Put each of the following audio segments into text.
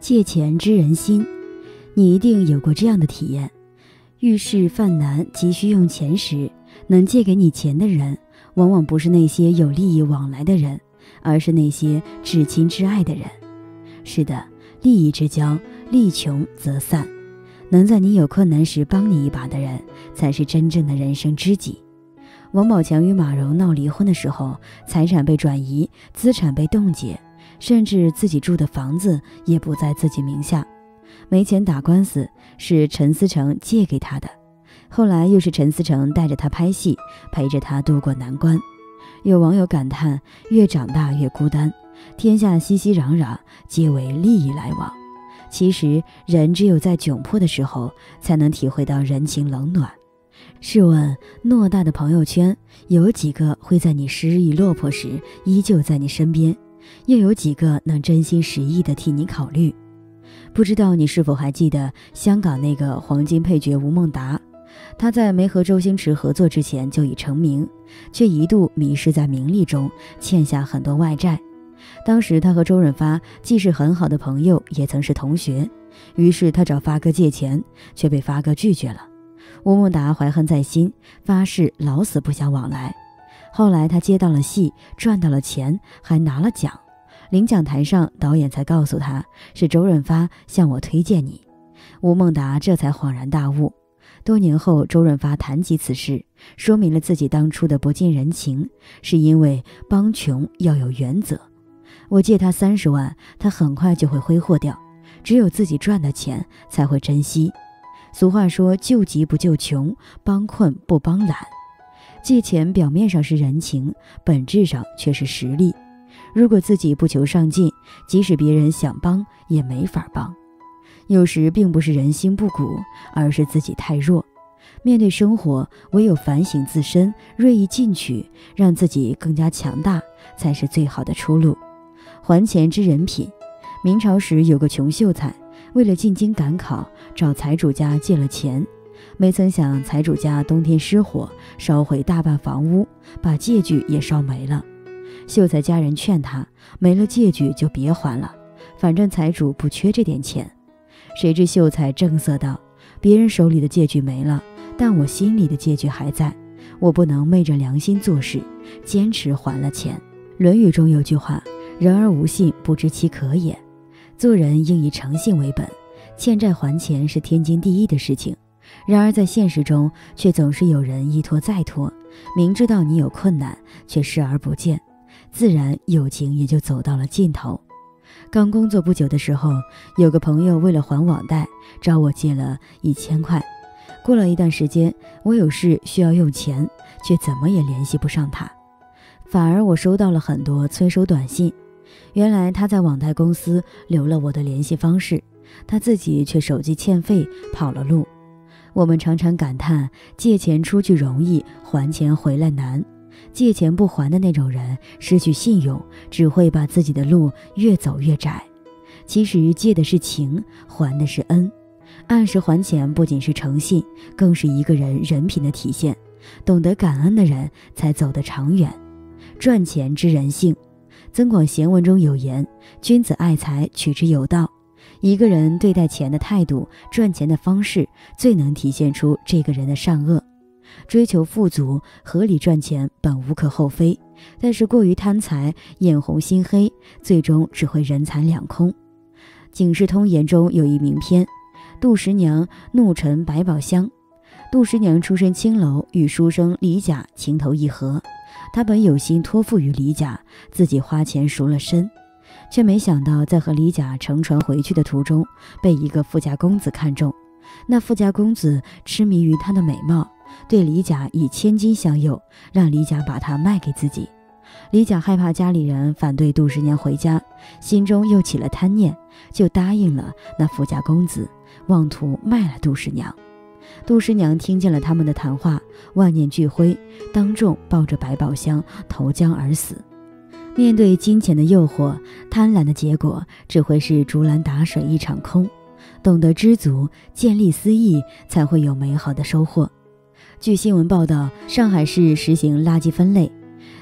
借钱知人心，你一定有过这样的体验：遇事犯难急需用钱时，能借给你钱的人，往往不是那些有利益往来的人，而是那些至亲至爱的人。是的，利益之交，利穷则散。能在你有困难时帮你一把的人，才是真正的人生知己。王宝强与马蓉闹离婚的时候，财产被转移，资产被冻结，甚至自己住的房子也不在自己名下。没钱打官司是陈思诚借给他的，后来又是陈思诚带着他拍戏，陪着他度过难关。有网友感叹，越长大越孤单，天下熙熙攘攘，皆为利益来往。其实人只有在窘迫的时候，才能体会到人情冷暖。试问偌大的朋友圈，有几个会在你失意落魄时依旧在你身边？又有几个能真心实意地替你考虑？不知道你是否还记得香港那个黄金配角吴孟达？他在没和周星驰合作之前就已成名，却一度迷失在名利中，欠下很多外债。当时他和周润发既是很好的朋友，也曾是同学，于是他找发哥借钱，却被发哥拒绝了。吴孟达怀恨在心，发誓老死不相往来。后来他接到了戏，赚到了钱，还拿了奖。领奖台上，导演才告诉他，是周润发向我推荐你。吴孟达这才恍然大悟。多年后，周润发谈及此事，说明了自己当初的不近人情，是因为帮穷要有原则。我借他30万，他很快就会挥霍掉，只有自己赚的钱才会珍惜。俗话说，救急不救穷，帮困不帮懒。借钱表面上是人情，本质上却是实力。如果自己不求上进，即使别人想帮也没法帮。有时并不是人心不古，而是自己太弱。面对生活，唯有反省自身，锐意进取，让自己更加强大，才是最好的出路。还钱知人品。明朝时有个穷秀才，为了进京赶考，找财主家借了钱。没曾想财主家冬天失火，烧毁大半房屋，把借据也烧没了。秀才家人劝他，没了借据就别还了，反正财主不缺这点钱。谁知秀才正色道，别人手里的借据没了，但我心里的借据还在，我不能昧着良心做事，坚持还了钱。论语中有句话，人而无信，不知其可也。做人应以诚信为本，欠债还钱是天经地义的事情。然而在现实中，却总是有人一拖再拖，明知道你有困难，却视而不见，自然友情也就走到了尽头。刚工作不久的时候，有个朋友为了还网贷，找我借了1000块。过了一段时间，我有事需要用钱，却怎么也联系不上他，反而我收到了很多催收短信。原来他在网贷公司留了我的联系方式，他自己却手机欠费跑了路。我们常常感叹，借钱出去容易，还钱回来难。借钱不还的那种人，失去信用，只会把自己的路越走越窄。其实借的是情，还的是恩。按时还钱不仅是诚信，更是一个人人品的体现。懂得感恩的人才走得长远。赚钱知人性。增广贤文中有言，君子爱财，取之有道。一个人对待钱的态度，赚钱的方式，最能体现出这个人的善恶。追求富足，合理赚钱本无可厚非，但是过于贪财，眼红心黑，最终只会人财两空。警世通言中有一名篇，杜十娘怒沉百宝箱。杜十娘出身青楼，与书生李甲情投意合，她本有心托付于李甲，自己花钱赎了身，却没想到在和李甲乘船回去的途中，被一个富家公子看中。那富家公子痴迷于她的美貌，对李甲以千金相诱，让李甲把她卖给自己。李甲害怕家里人反对杜十娘回家，心中又起了贪念，就答应了那富家公子，妄图卖了杜十娘。杜十娘听见了他们的谈话，万念俱灰，当众抱着百宝箱投江而死。面对金钱的诱惑，贪婪的结果只会是竹篮打水一场空。懂得知足，见利思义，才会有美好的收获。据新闻报道，上海市实行垃圾分类，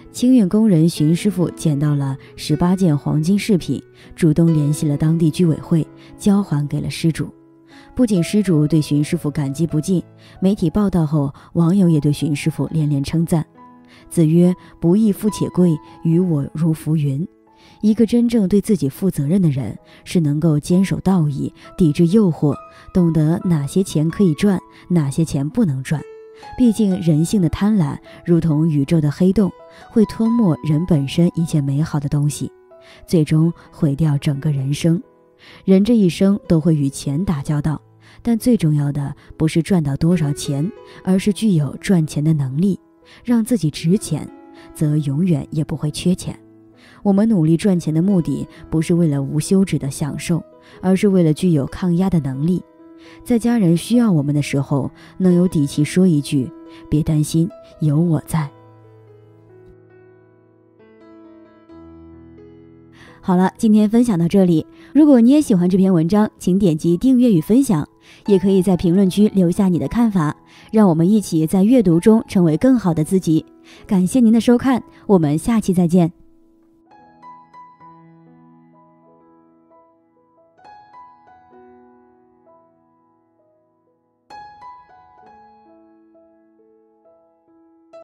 清运工人荀师傅捡到了18件黄金饰品，主动联系了当地居委会，交还给了失主。不仅失主对荀师傅感激不尽，媒体报道后，网友也对荀师傅连连称赞。子曰：不亦复且贵，于我如浮云。一个真正对自己负责任的人，是能够坚守道义，抵制诱惑，懂得哪些钱可以赚，哪些钱不能赚。毕竟人性的贪婪如同宇宙的黑洞，会吞没人本身一切美好的东西，最终毁掉整个人生。人这一生都会与钱打交道，但最重要的不是赚到多少钱，而是具有赚钱的能力，让自己值钱，则永远也不会缺钱。我们努力赚钱的目的，不是为了无休止的享受，而是为了具有抗压的能力，在家人需要我们的时候，能有底气说一句：别担心，有我在。好了，今天分享到这里。如果你也喜欢这篇文章，请点击订阅与分享，也可以在评论区留下你的看法，让我们一起在阅读中成为更好的自己。感谢您的收看，我们下期再见。